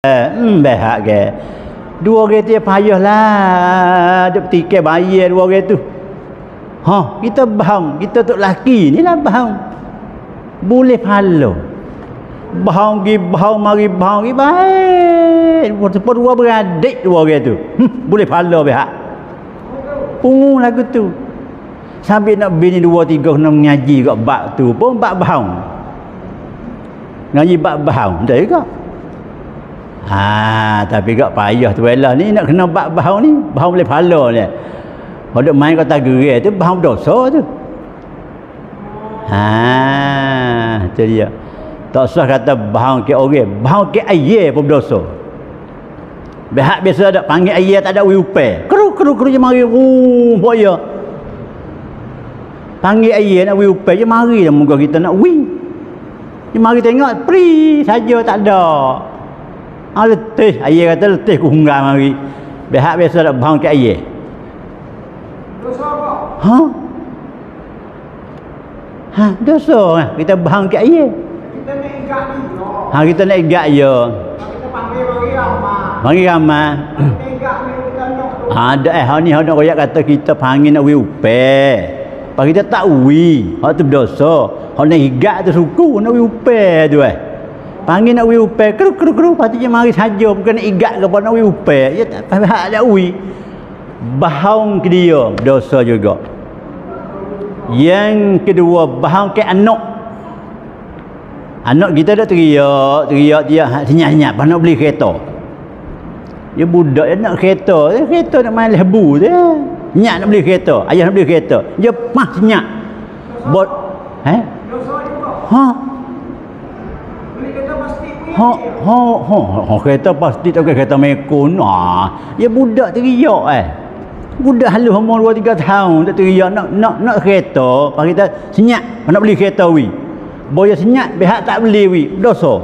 Behak ke. Dua orang tu payahlah. Ada tiket bayar dua orang tu. Kita bahang, kita tok laki ni lah bahang. Boleh pahala. Bahang mari baik. Dua beradik dua orang tu. Boleh pahala behak. Pungu lagu tu. Sampai nak bini 2-3 kena mengaji kat bab tu pun bab bahang. Ngaji bab bahang, betul juga. Tapi gak payah tu lah ni nak kena bab bahang ni, bahang boleh pahala ni. Kalau main kata gerai tu bahang dosa tu. Itu dia. Tak usah kata bahang ke orang, bahang ke air pun dosa. Behak biasa ada panggil air tak ada wiupai. Keru je mari boya. Panggil air nak wiupai je mari dah muka kita nak Dia mari tengok pri saja tak ada. Letih, air kata letih ku hunggar mari. Behak biasa tak bahang ke air. Dosa apa? Dosa lah. Kita bahang ke air. Kita nak ikat ni. Kita nak ikat je. Kita panggil mari ramah. Mari ramah. Kita ikat ni kita nak. Ada ni nak royak kata kita panggil nak wiupai. Pak kita tak tu berdosa. Hak nak ikat tu suku nak wiupai tu Panggil nak wiupai keru patutnya mari saja bukan nak ikat ke apa nak wiupai. Ya tak hak ada bahang ke dia dosa juga. Yang kedua bahang ke anak. Anak kita dah teriak dia senyap-senyap nak beli kereta. Dia budak dia nak kereta nak main lebu dia. Nyak nak beli kereta, ayah nak beli kereta. Dia senyap. Bot Dosa juga. Beli kereta pasti punya. Kereta pasti tak kereta mekon. Dia budak teriak Budak halus umur 2-3 tahun tak teriak nak kereta. Pak kita senyap nak beli kereta Boya senyap behak tak beli dosa.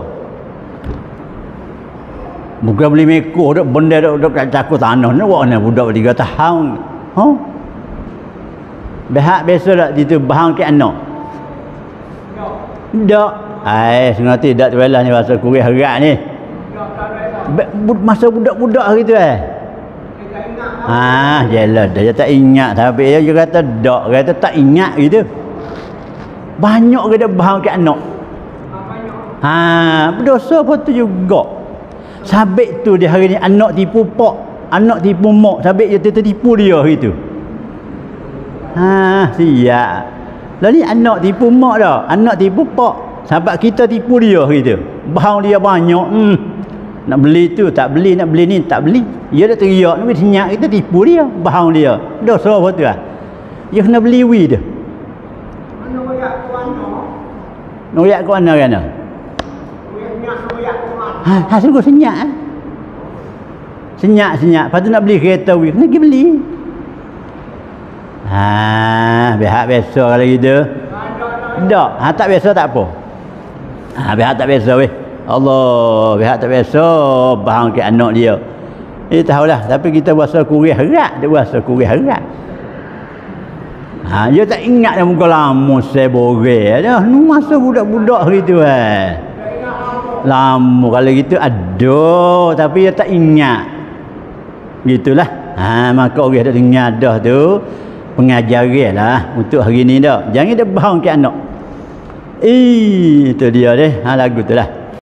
Bukan beli meko dak benda dak takut tanah ni budak 3 tahun. Behak biasa tak itu bahang ke anak. Tak. Sengaja tidak tu lah ni bahasa Korea harap ni. Masa budak-budak hari tu jelah dia tak ingat tapi dia kata kata tak ingat gitu. Banyak ke dia bahang ke anak. Berdosa apa tu juga. Sabit tu dia hari ni anak tipu pak, anak tipu mak, sabit dia tertipu dia gitu. Siap. Lah ni anak tipu mak dah, anak tipu pak. Sahabat kita tipu dia gitu. Bahang dia banyak. Nak beli tu tak beli, nak beli ni tak beli. Dia dah teriak ni senyap kita tipu dia, bahang dia. Dosa apa tu Dia kena beli dia. Noyak ke mana kan? Sungguh senyap Senyap Lepas tu nak beli kereta kena pergi beli. Behak biasa kalau gitu. Tak, tak biasa tak apa. Behak tak biasa Allah, behak tak biasa bahang ke anak dia. Tahulah, tapi kita bahasa Korea harap, dia bahasa Korea harap. Dia tak ingat dah muka lama saya boreh dah. Masa budak-budak gitu lama kalau gitu ada tapi dia tak ingat. Gitulah. Maka orang dah dengar dah tu pengajaran lah untuk hari ni dah. Jangan dia bahang ke anak. Itu dia deh. Lagu tu lah.